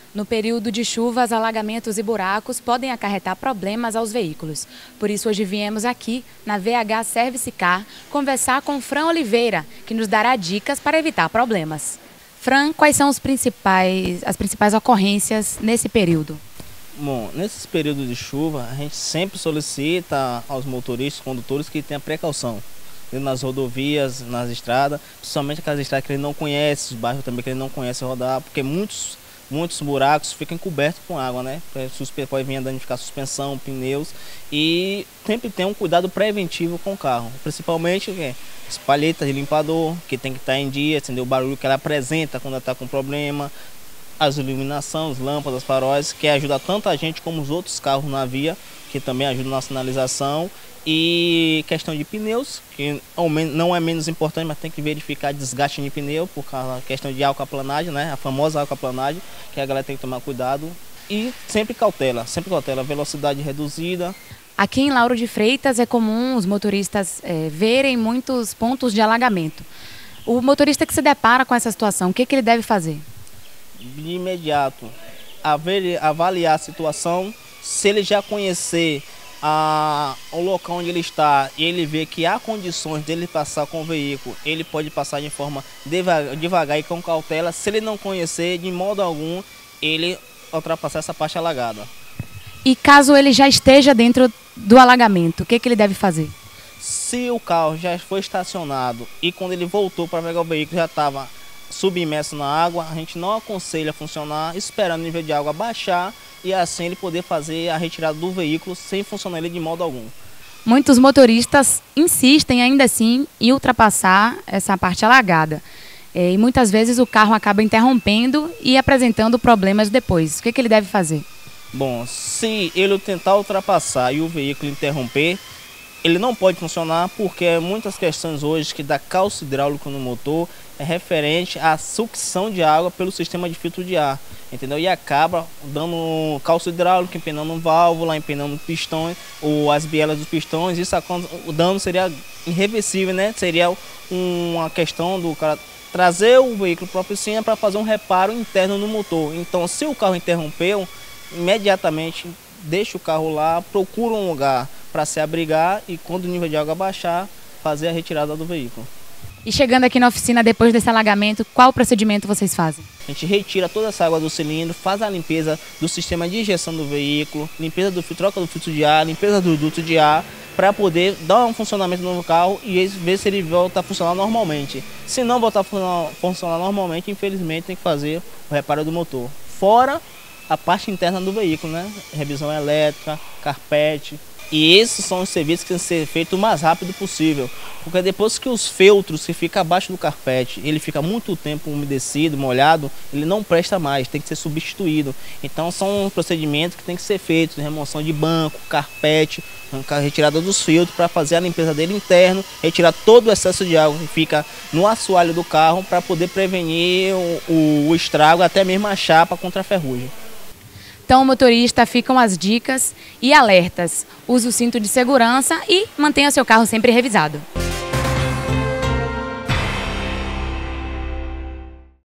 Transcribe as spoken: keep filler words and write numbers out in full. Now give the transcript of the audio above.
No período de chuvas, alagamentos e buracos podem acarretar problemas aos veículos. Por isso, hoje viemos aqui, na V H Service Car, conversar com Fran Oliveira, que nos dará dicas para evitar problemas. Fran, quais são os principais, as principais ocorrências nesse período? Bom, nesses períodos de chuva, a gente sempre solicita aos motoristas, condutores que tenham precaução nas rodovias, nas estradas, principalmente aquelas estradas que ele não conhece, os bairros também que ele não conhece rodar, porque muitos, muitos buracos ficam cobertos com água, né? Pode vir a danificar suspensão, pneus, e sempre tem um cuidado preventivo com o carro, principalmente é, as palhetas de limpador, que tem que estar em dia, entendeu? O barulho que ela apresenta quando ela está com problema, as iluminações, as lâmpadas, faróis, que ajuda tanto a gente como os outros carros na via, que também ajudam na sinalização. E questão de pneus, que não é menos importante, mas tem que verificar desgaste de pneu, por causa da questão de aquaplanagem, né? A famosa aquaplanagem, que a galera tem que tomar cuidado. E sempre cautela, sempre cautela, velocidade reduzida. Aqui em Lauro de Freitas é comum os motoristas é, verem muitos pontos de alagamento. O motorista que se depara com essa situação, o que, que ele deve fazer? De imediato, avaliar a situação, se ele já conhecer A, o local onde ele está e ele vê que há condições dele passar com o veículo, ele pode passar de forma devagar, devagar e com cautela. Se ele não conhecer, de modo algum, ele ultrapassar essa parte alagada. E caso ele já esteja dentro do alagamento, o que, que ele deve fazer? Se o carro já foi estacionado e quando ele voltou para pegar o veículo já estava submerso na água, a gente não aconselha funcionar, esperando o nível de água baixar e assim ele poder fazer a retirada do veículo sem funcionar ele de modo algum. Muitos motoristas insistem ainda assim em ultrapassar essa parte alagada. É, e muitas vezes o carro acaba interrompendo e apresentando problemas depois. O que, que ele deve fazer? Bom, se ele tentar ultrapassar e o veículo interromper, ele não pode funcionar porque muitas questões hoje que dá calço hidráulico no motor é referente à sucção de água pelo sistema de filtro de ar, entendeu? E acaba dando calço hidráulico, empenando válvula, empenando pistões ou as bielas dos pistões. Isso o dano seria irreversível, né? Seria uma questão do cara trazer o veículo para a oficina para fazer um reparo interno no motor. Então, se o carro interrompeu, imediatamente deixa o carro lá, procura um lugar para se abrigar e quando o nível de água baixar, fazer a retirada do veículo. E chegando aqui na oficina depois desse alagamento, qual procedimento vocês fazem? A gente retira toda essa água do cilindro, faz a limpeza do sistema de injeção do veículo, limpeza do filtro, troca do filtro de ar, limpeza do duto de ar, para poder dar um funcionamento no carro e ver se ele volta a funcionar normalmente. Se não voltar a funcionar normalmente, infelizmente tem que fazer o reparo do motor. Fora a parte interna do veículo, né? Revisão elétrica, carpete. E esses são os serviços que têm que ser feitos o mais rápido possível. Porque depois que os feltros que ficam abaixo do carpete, ele fica muito tempo umedecido, molhado, ele não presta mais, tem que ser substituído. Então são procedimentos que tem que ser feitos, remoção de banco, carpete, retirada dos filtros para fazer a limpeza dele interno, retirar todo o excesso de água que fica no assoalho do carro para poder prevenir o, o, o estrago, até mesmo a chapa contra a ferrugem. Então, motorista, ficam as dicas e alertas. Use o cinto de segurança e mantenha seu carro sempre revisado.